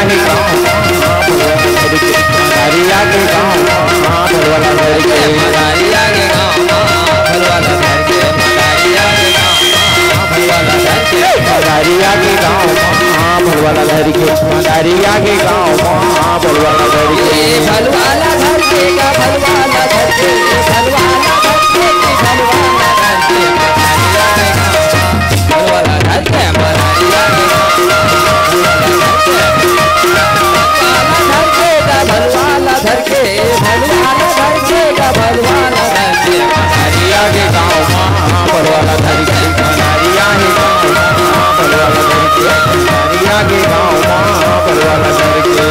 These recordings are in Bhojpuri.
के गाँव मदारिया के गाँव फलवाला धर के मदारिया के गाँव फलवाला धर के मदारिया के गाँव फलवाला धर के मदारिया के गाँव फलवाला धर के मदारिया के गाँव फलवाला धर के फलवाला धर के का फलवाला धर के फलवाला धर के फलवाला धर के मदारिया के गाँव फलवाला धर के मदारिया के भलवाला धर के भलवाला धर के का भलवाला धर के मदारिया के गाँव भलवाला धर के मदारिया के गाँव भलवाला धर के मदारिया के गाँव भलवाला धर के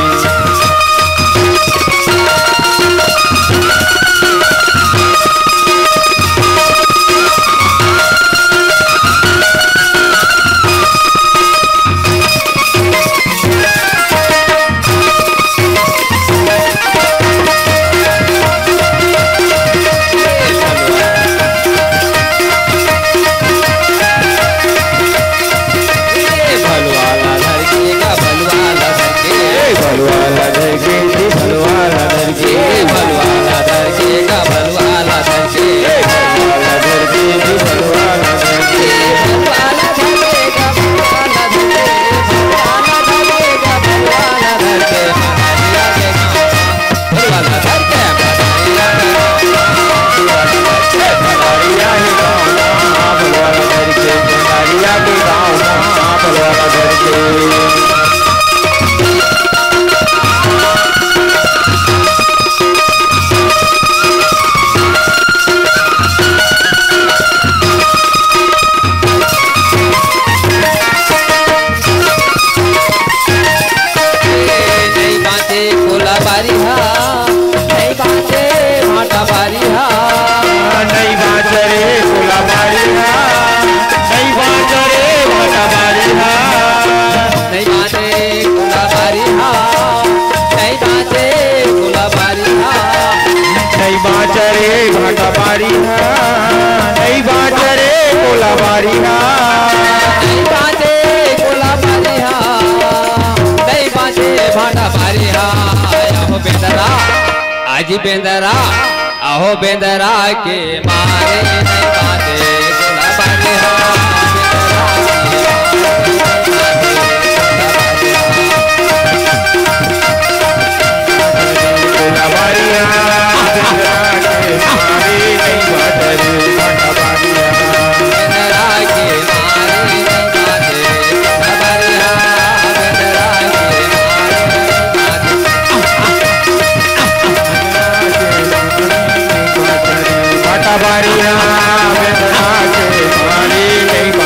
भलवाला धर के भलवाला धर के भलवाला धर के का भलवाला धर के भलवाला धर के भलवाला धर के भलवाला धर के का भलवाला धर के भलवाला धर के का भलवाला धर के मदारिया के गाँव भलवाला धर के मदारिया के गाँव भलवाला धर के मदारिया के गाँव भलवाला धर के भाटा बारी नहीं बाजरे कोला बारी नहीं बाजे कोला बारी नहीं बाजे भाटा बारी आहो बेंदरा आज बेंदरा आहो बेंदरा के मारे नहीं बाजे कोला बारी कोला बारी बारिया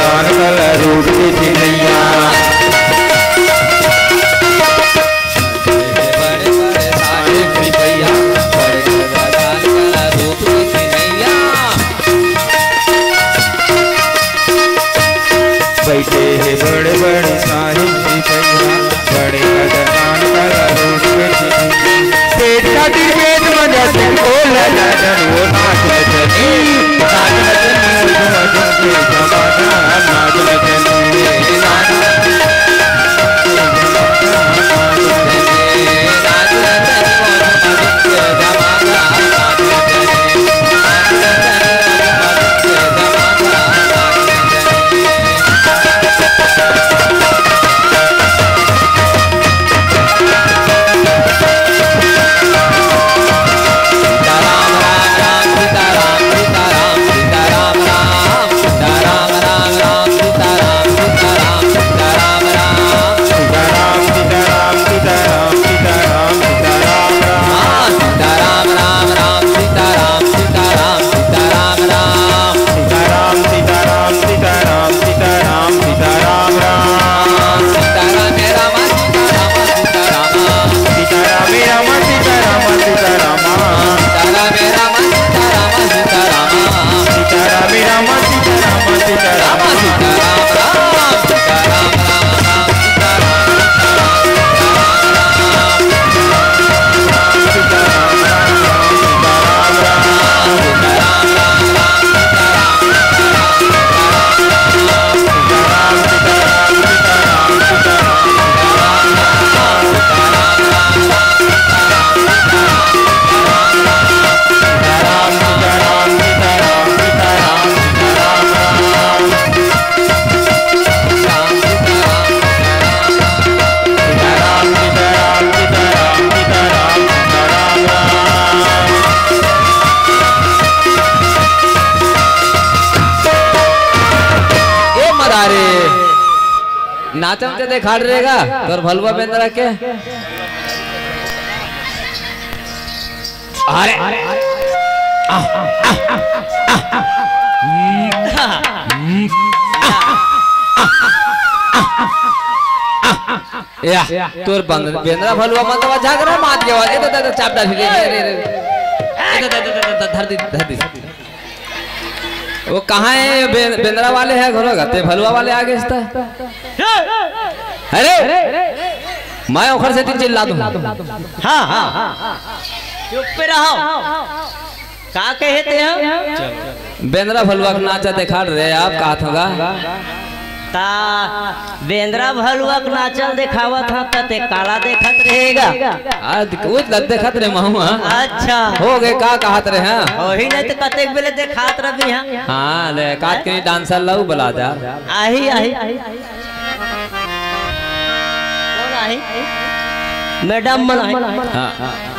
गगन कल रूप चिन्हैया बड़े बड़े साहेब सिपैया बड़े गगन कल रूप चिन्हैया बैठे हैं बड़े बड़े साहिब सिपैया बड़े गगन कल रूप चिन्हैया पेट काटी पेट मजा से बोल जन वो नाच नचनी नाच नचनी के जमाना नाच नचनी नाच नचनी नाचम के देखा रहेगा तोर भलवा बेंद्रा के अरे या तोर बेंद्रा भलवा मतलब झागरा मात के ए तो चाप डाल धर दी वो कहाँ है बेंद्रा वाले है घरों का ते भलवा वाले आगे अरे मैं ओखर से तीन चिल्ला दूं हाँ चुप पे रहो का कहते हैं बेंद्रा भलवा का नाचा दिखा रहे आप कहा था ता बेंद्रा भलुआ का नाचल दिखावत था ते काला देखत रहेगा देखत रहे महुआ अच्छा हो गए का कहत रहे हैं वही नहीं तो कते बेले दिखात रही हां हां ले काट के डांसर लऊ बुला जा आही आही कौन आही मैडम मन हां